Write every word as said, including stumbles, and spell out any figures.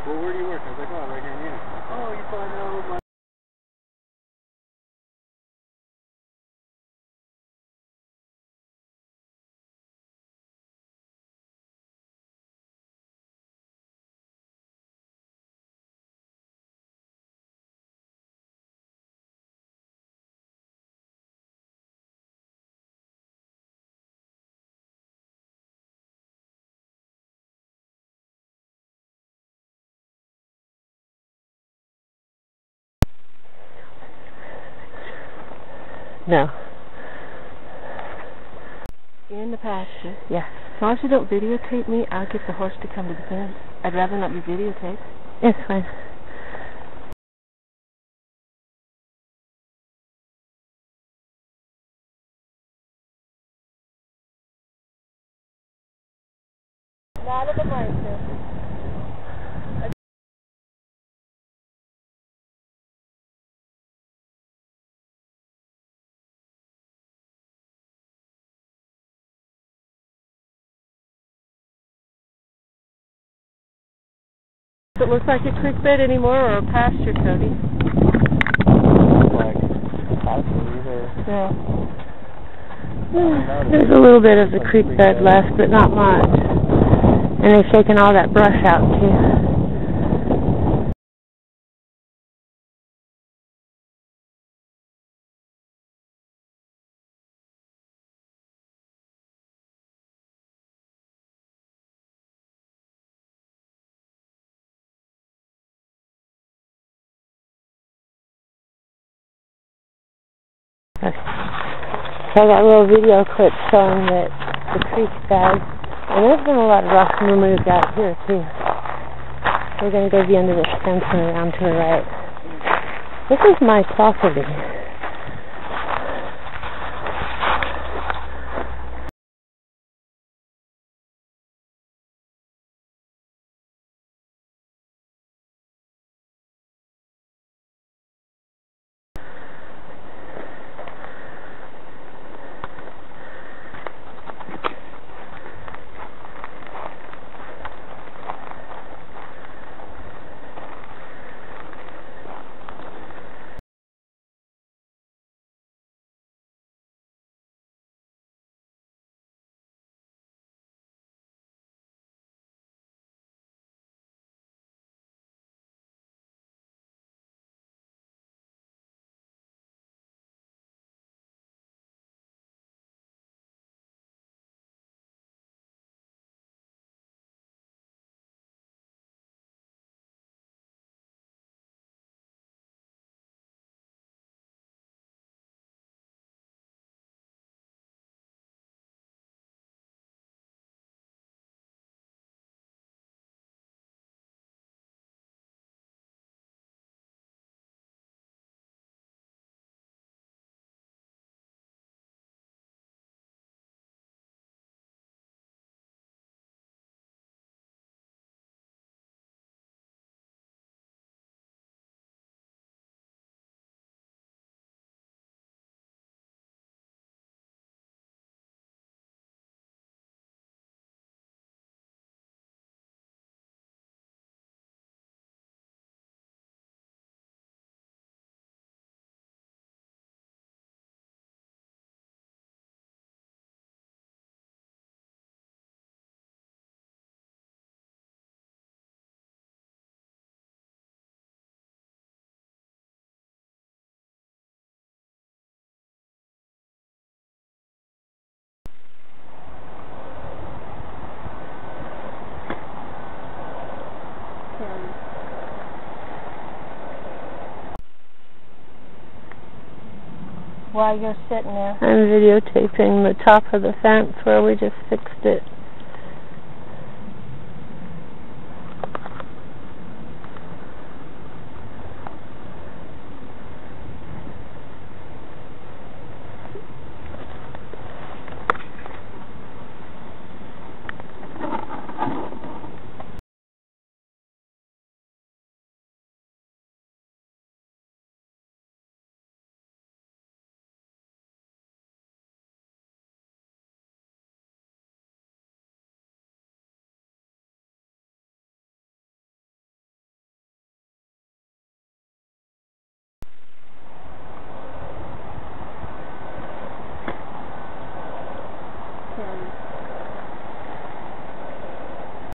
Well, where do you work? I was like, oh, right here in Munich. Oh, you probably know my... No. In the pasture? Yeah. As long as you don't videotape me, I'll get the horse to come to the fence. I'd rather not be videotaped. It's fine. Nada da Marcia. Does it look like a creek bed anymore or a pasture, Cody? Like pasture either. Yeah. There's a little bit of the creek bed left, but not much. And they've taken all that brush out, too. Okay. So I got a little video clip showing that the creek bed, and there's been a lot of rock removed out here too. We're going to go beyond this fence and around to the right. This is my property. While you're sitting there. I'm videotaping the top of the fence where we just fixed it.